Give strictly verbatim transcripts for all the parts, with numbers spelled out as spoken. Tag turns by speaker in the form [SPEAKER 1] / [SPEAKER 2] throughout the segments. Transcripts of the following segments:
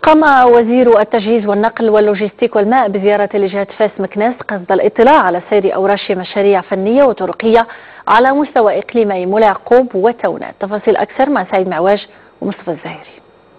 [SPEAKER 1] قام وزير التجهيز والنقل واللوجستيك والماء بزيارة لجهة فاس مكناس قصد الاطلاع على سير أوراش مشاريع فنية وطرقية على مستوى إقليمي مولا يعقوب وتونات. تفاصيل أكثر مع سعيد معواج ومصطفى الزهيري.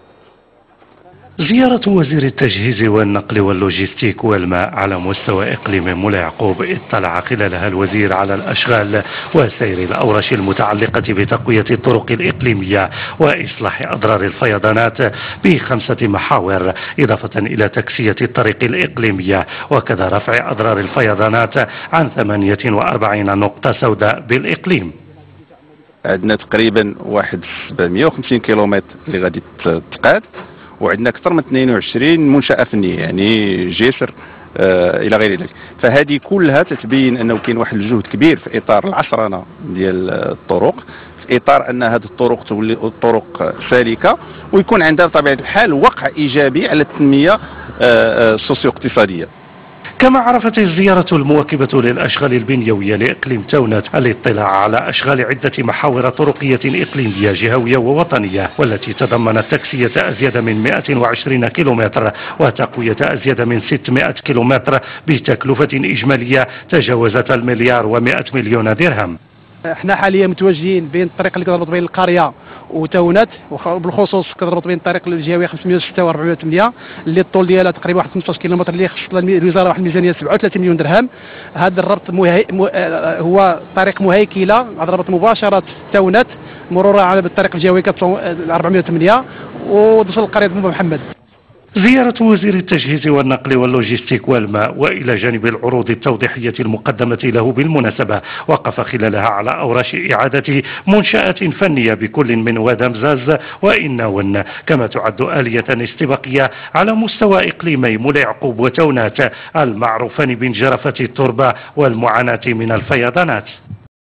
[SPEAKER 2] زيارة وزير التجهيز والنقل واللوجستيك والماء على مستوى إقليم مولا يعقوب اطلع خلالها الوزير على الأشغال وسير الأورش المتعلقة بتقوية الطرق الإقليمية وإصلاح أضرار الفيضانات بخمسة محاور، إضافة إلى تكسية الطريق الإقليمية وكذا رفع أضرار الفيضانات عن ثمانية وأربعين نقطة سوداء بالإقليم.
[SPEAKER 3] عندنا تقريبا واحد سبعمائة وخمسين كيلومتر اللي غادي تقاد، وعندنا اكثر من اثنين وعشرين منشأة فنية يعني جسر آه الى غير ذلك. فهذه كلها تتبين انه كاين واحد الجهد كبير في اطار العصرنه ديال الطرق، في اطار ان هذه الطرق تولي طرق سالكه ويكون عندها بطبيعه الحال وقع ايجابي على التنميه آه السوسيو اقتصاديه.
[SPEAKER 2] كما عرفت الزيارة المواكبة للأشغال البنيوية لإقليم تونات الاطلاع على أشغال عدة محاور طرقية إقليمية جهوية ووطنية، والتي تضمنت تكسية أزيد من مئة وعشرين كيلومتر وتقوية أزيد من ستمائة كيلومتر بتكلفة إجمالية تجاوزت المليار ومئة مليون درهم.
[SPEAKER 4] احنا حاليا متواجدين بين الطريق اللي كتربط بين القريه وتونات، وبالخصوص كتربط بين الطريق الجهويه خمسمائة وستة وأربعين وثمانية اللي الطول ديالها تقريبا واحد خمسطاش كيلومتر، اللي خصت الوزاره واحد الميزانيه سبعة وثلاثين مليون درهم. هذا الربط مهي... م... هو طريق مهيكله، هذا الربط مباشره تونات مرورا على بالطريق الجهوي أربعمائة وثمانية ودوصل لقريه بن محمد.
[SPEAKER 2] زيارة وزير التجهيز والنقل واللوجستيك والماء وإلى جانب العروض التوضيحية المقدمة له بالمناسبة وقف خلالها على أوراش إعادة منشآت فنية بكل من ودمزاز وإناون، كما تعد آلية استباقية على مستوى إقليمي مولا يعقوب وتونات المعروفان بانجرفة التربة والمعاناة من الفيضانات.